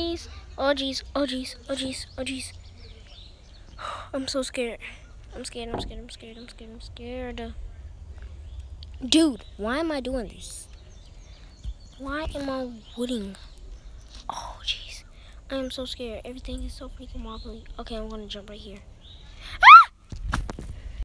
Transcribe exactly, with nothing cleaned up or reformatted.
jeez. Oh jeez. Oh jeez. Oh jeez. Oh jeez. I'm so scared. I'm scared. I'm scared. I'm scared. I'm scared. I'm scared. Dude, why am I doing this? Why am I wooden? Oh jeez. I am so scared. Everything is so freaking wobbly. Okay, I'm gonna jump right here.